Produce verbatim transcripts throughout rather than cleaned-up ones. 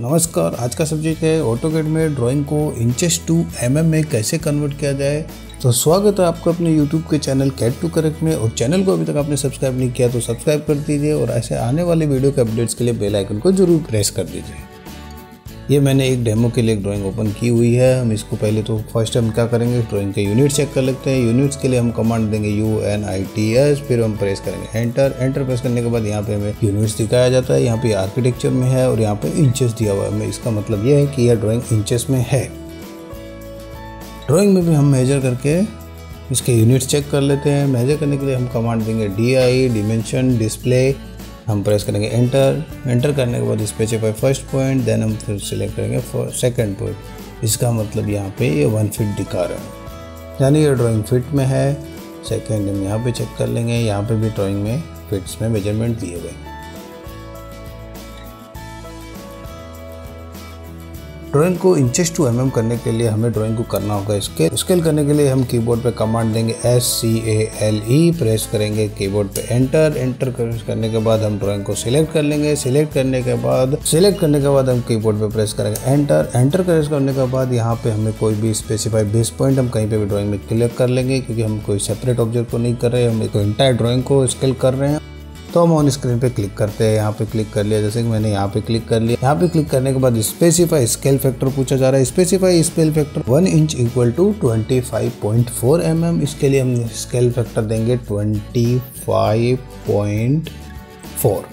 नमस्कार। आज का सब्जेक्ट है ऑटोकैड में ड्राइंग को इंचेस टू एमएम में कैसे कन्वर्ट किया जाए। तो स्वागत है आपको अपने यूट्यूब के चैनल कैड टू करेक्ट में। और चैनल को अभी तक आपने सब्सक्राइब नहीं किया तो सब्सक्राइब कर दीजिए और ऐसे आने वाले वीडियो के अपडेट्स के लिए बेल आइकन को जरूर प्रेस कर दीजिए। ये मैंने एक डेमो के लिए एक ड्राइंग ओपन की हुई है। हम इसको पहले तो फर्स्ट हम क्या करेंगे, ड्राइंग के यूनिट चेक कर लेते हैं। यूनिट्स के लिए हम कमांड देंगे U N I T S, फिर हम प्रेस करेंगे एंटर। एंटर प्रेस करने के बाद यहाँ पे हमें यूनिट्स दिखाया जाता है। यहाँ पे आर्किटेक्चर में है और यहाँ पे इंचेस दिया हुआ है हमें। इसका मतलब ये है कि यह ड्राइंग इंचेस में है। ड्राइंग में भी हम मेजर करके इसके यूनिट्स चेक कर लेते हैं। मेजर करने के लिए हम कमांड देंगे डी आई डिमेंशन डिस्प्ले, हम प्रेस करेंगे एंटर। एंटर करने के बाद स्पेसिफाई फर्स्ट पॉइंट, देन हम फिर सिलेक्ट करेंगे सेकंड पॉइंट। इसका मतलब यहाँ पे ये वन फिट दिखा रहा है, यानी ये ड्राइंग फिट में है। सेकंड हम यहाँ पे चेक कर लेंगे, यहाँ पे भी ड्राइंग में फिट्स में मेजरमेंट दिए हुए। ड्राइंग को इंचेस टू एमएम करने के लिए हमें ड्राइंग को करना होगा स्केल। स्केल करने के लिए हम कीबोर्ड पे कमांड देंगे S C A L E, press करेंगे कीबोर्ड पे एंटर। एंटर करने के बाद हम ड्राइंग को सिलेक्ट कर लेंगे। सिलेक्ट करने के बाद सिलेक्ट करने के बाद हम कीबोर्ड पे प्रेस करेंगे एंटर। एंटर प्रेस करने के बाद यहाँ पे हमें कोई भी स्पेसिफाई बेस पॉइंट हम कहीं पे भी ड्राइंग में क्लिक कर लेंगे, क्योंकि हम कोई सेपरेट ऑब्जेक्ट को नहीं कर रहे, हम एक इंटायर ड्राइंग को स्केल कर रहे हैं। तो हम ऑन स्क्रीन पे क्लिक करते हैं। यहाँ पे क्लिक कर लिया, जैसे कि मैंने यहाँ पे क्लिक कर लिया। यहाँ पे क्लिक करने के बाद स्पेसिफाई स्केल फैक्टर पूछा जा रहा है। Specify scale factor one inch equal to twenty five point four M M. इसके लिए हम स्केल फैक्टर देंगे twenty five point four.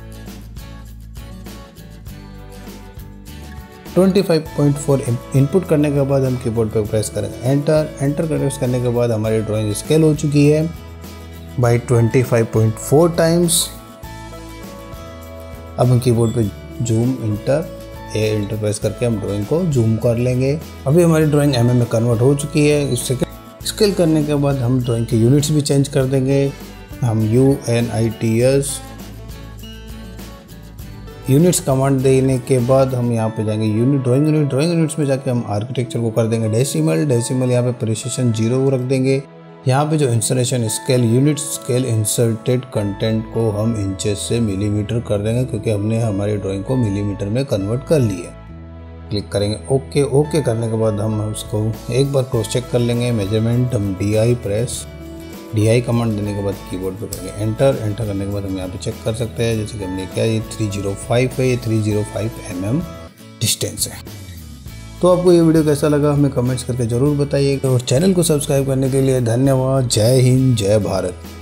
Twenty five point four input करने के बाद हम कीबोर्ड पे प्रेस करेंगे एंटर। एंटर प्रेस करने के बाद हमारी ड्राइंग स्केल हो चुकी है by twenty five point four times. अब हम कीबोर्ड पे zoom enter A enter press करके हम ड्राइंग को जूम कर लेंगे। अभी हमारी ड्राइंग एमएम में कन्वर्ट हो चुकी है। इससे स्केल करने के बाद हम ड्राइंग के यूनिट्स भी चेंज कर देंगे। हम U N I T S units command देने के बाद हम यहाँ पे जाएंगे unit drawing unit drawing units में जाके हम आर्किटेक्चर को कर देंगे डेसिमल। डेसिमल यहाँ पे प्रिसिशन जीरो रख देंगे। यहाँ पे जो insertion scale unit scale inserted content को हम इंचेस से मिलीमीटर कर देंगे, क्योंकि हमने हमारी ड्राइंग को मिलीमीटर में कन्वर्ट कर लिया। क्लिक करेंगे ओके। ओके करने के बाद हम उसको एक बार क्रॉस चेक कर लेंगे मेजरमेंट। हम D I press D I command देने के बाद कीबोर्ड पे करेंगे एंटर। एंटर करने के बाद हम यहाँ पे चेक कर सकते हैं, जैसे कि हमने क्या ये थ्री जीरो फाइव है, ये three zero five M M distance है। तो आपको ये वीडियो कैसा लगा हमें कमेंट्स करके ज़रूर बताइएगा और चैनल को सब्सक्राइब करने के लिए धन्यवाद। जय हिंद, जय भारत।